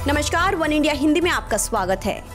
नमस्कार, one India Hindi में आपका स्वागत है।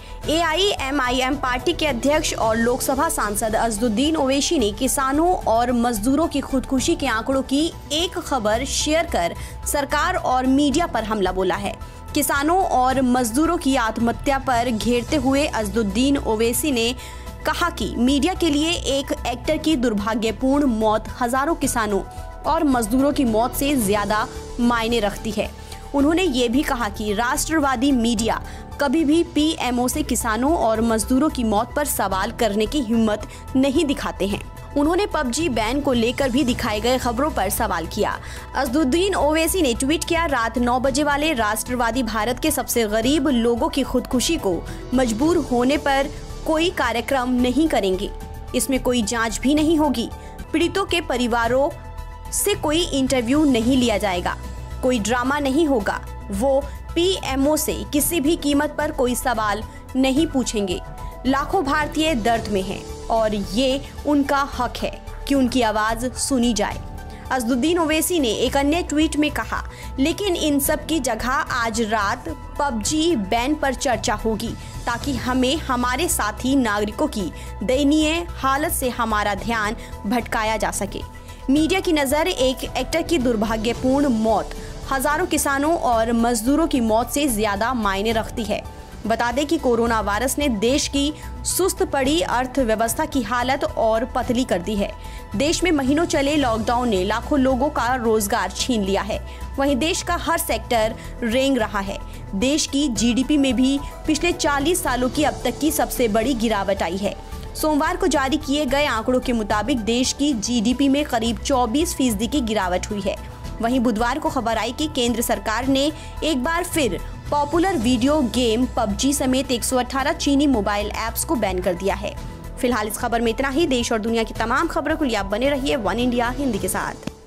AIMIM पार्टी के अध्यक्ष और लोकसभा सांसद असदुद्दीन ओवैसी ने किसानों और मजदूरों की खुदकुशी के आंकड़ों की एक खबर शेयर कर सरकार और मीडिया पर हमला बोला है। किसानों और मजदूरों की आत्महत्या पर घेरते हुए असदुद्दीन ओवैसी ने कहा कि मीडिया के लिए एक एक्टर की दुर्भाग्यपूर्ण मौत हजारों किसानों और मजदूरों की मौत से ज्यादा मायने रखती है। उन्होंने ये भी कहा कि राष्ट्रवादी मीडिया कभी भी PMO से किसानों और मजदूरों की मौत पर सवाल करने की हिम्मत नहीं दिखाते हैं। उन्होंने PUBG बैन को लेकर भी दिखाए गए खबरों पर सवाल किया। असदुद्दीन ओवैसी ने ट्वीट किया, रात 9 बजे वाले राष्ट्रवादी भारत के सबसे गरीब लोगों की खुदकुशी को मजबूर होने पर कोई कार्यक्रम नहीं करेंगे। इसमें कोई जांच भी नहीं होगी। पीड़ितों के परिवारों से कोई इंटरव्यू नहीं लिया जाएगा। कोई ड्रामा नहीं होगा। वो PMO से किसी भी कीमत पर कोई सवाल नहीं पूछेंगे। लाखों भारतीय दर्द में हैं और ये उनका हक है कि उनकी आवाज सुनी जाए। असदुद्दीन ओवैसी ने एक अन्य ट्वीट में कहा, लेकिन इन सब की जगह आज रात PUBG बैन पर चर्चा होगी ताकि हमें हमारे साथी नागरिकों की दयनीय हालत से हमारा ध्यान भटकाया जा सके। मीडिया की नज़र एक एक्टर की दुर्भाग्यपूर्ण मौत हजारों किसानों और मजदूरों की मौत से ज्यादा मायने रखती है। बता दें कि कोरोना वायरस ने देश की सुस्त पड़ी अर्थव्यवस्था की हालत और पतली कर दी है। देश में महीनों चले लॉकडाउन ने लाखों लोगों का रोजगार छीन लिया है। वहीं देश का हर सेक्टर रेंग रहा है। देश की GDP में भी पिछले 40 सालों की अब तक की सबसे बड़ी गिरावट आई है। सोमवार को जारी किए गए आंकड़ों के मुताबिक देश की GDP में करीब 24% की गिरावट हुई है। वहीं बुधवार को खबर आई कि केंद्र सरकार ने एक बार फिर पॉपुलर वीडियो गेम PUBG समेत 118 चीनी मोबाइल ऐप्स को बैन कर दिया है। फिलहाल इस खबर में इतना ही। देश और दुनिया की तमाम खबरों के लिए आप बने रहिए वन इंडिया हिंदी के साथ।